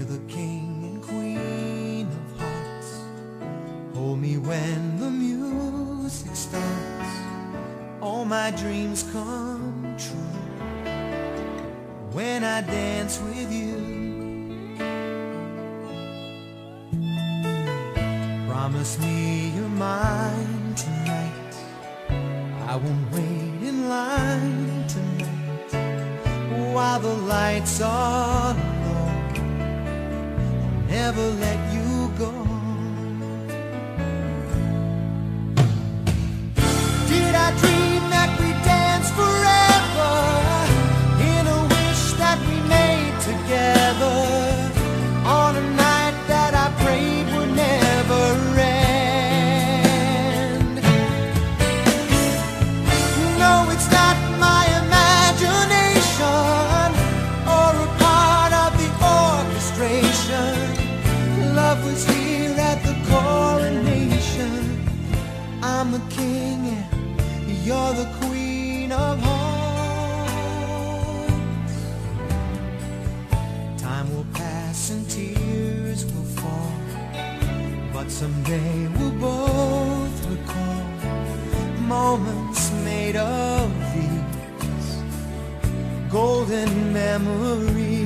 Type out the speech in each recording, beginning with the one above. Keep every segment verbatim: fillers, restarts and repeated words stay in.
We're the king and queen of hearts. Hold me when the music starts. All my dreams come true when I dance with you. Promise me you're mine tonight. I won't wait in line tonight while the lights are low. I'll never let you go. Did I dream that we'd dance forever in a wish that we made together on a night that I prayed would never end? No, it's not my imagination or a part of the orchestration. Love was here at the coronation. I'm the king and you're the queen of hearts. Time will pass and tears will fall, but someday we'll both recall moments made of these golden memories.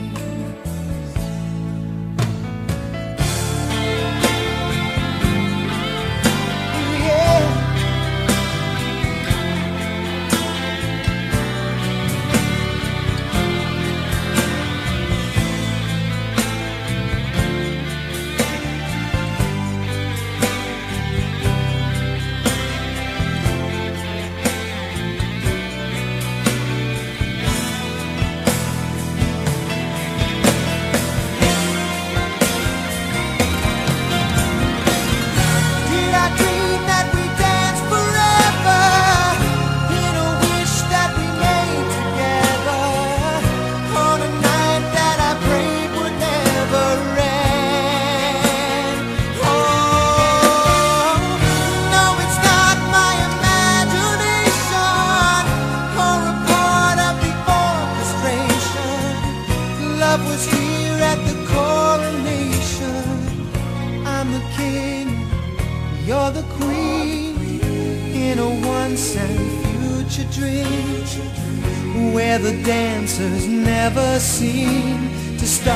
Love was here at the coronation. I'm the king, you're the queen, in a once and future dream where the dancers never seem to stop.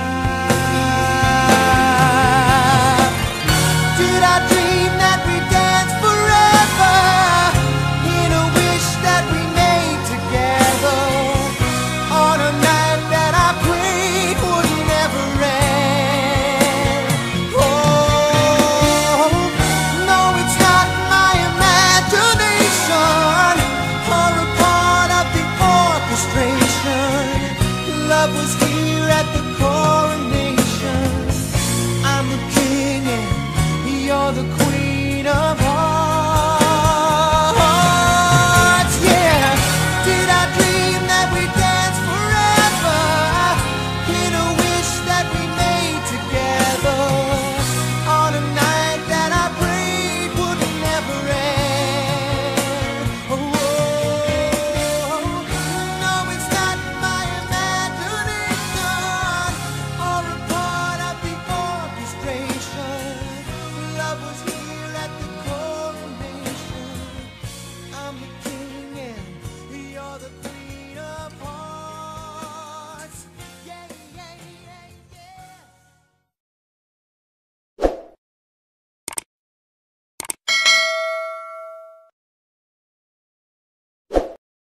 Did I dream that we'd dance forever in a wish that we made together on a night that I prayed would never end? Oh, no, it's not my imagination or a part of the orchestration. Love was